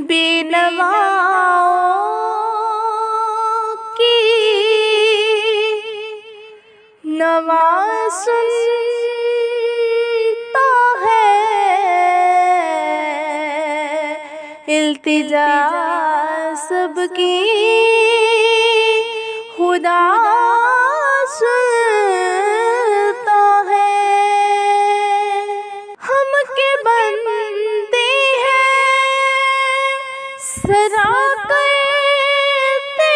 बेनवाओं की नवा सुनता है, इल्तिजा सबकी खुदा सुनता है। हम के बंदे हैं सरा करते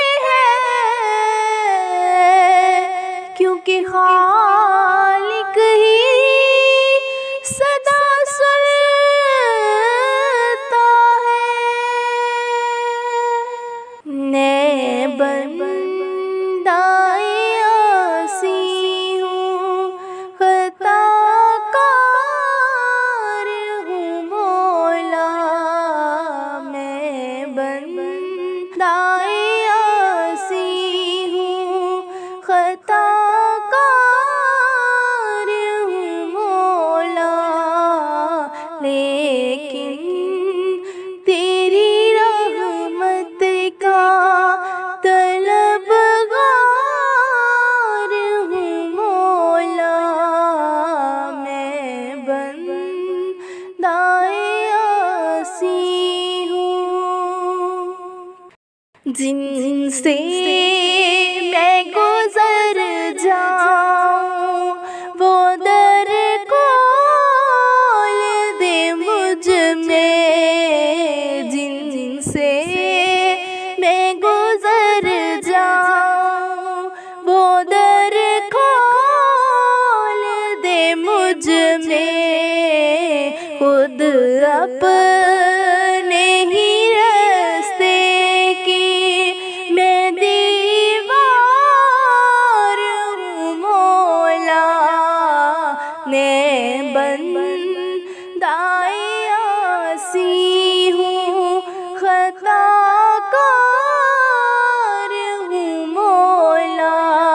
हैं, क्योंकि खालिक ही सदा सुनता है। ने बंदाए आसी हूँ, खताकार हूँ मौला। मैं बंदाए आसी हूँ, खताकार हूँ मौला। लेकिन तेरी रहमत का तलबगार हूँ मौला। मैं बंदाए आसी हूँ, जिनसे मैं गुजर जाऊँ वो दर खोल दे मुझ में। जिनसे मैं गुजर जाऊँ वो दर खोल दे मुझ में। खुद अपने ही रास्ते की मैं दीवार हूँ मौला। मैं बंदाए आसी हूँ, खताकार हूँ मौला।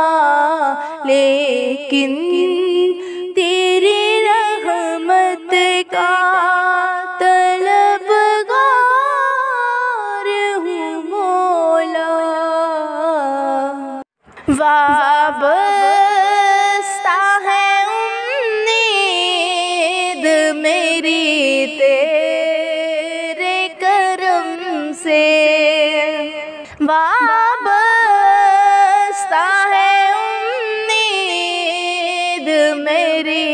लेकिन तेरी रहमत का तलबगार हूँ मौला। वाबस्ता है उम्मीद मेरी तेरे करम से। वाबस्ता है उम्मीद मेरी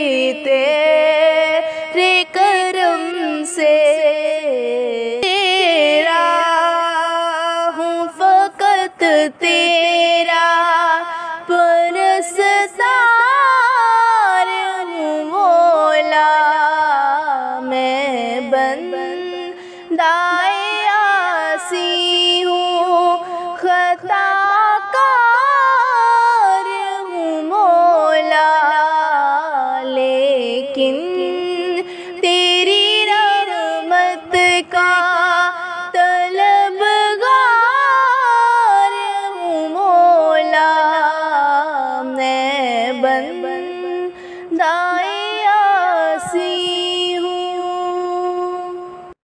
तेरे करम से। तेरा हूँ फ़क़त तेरा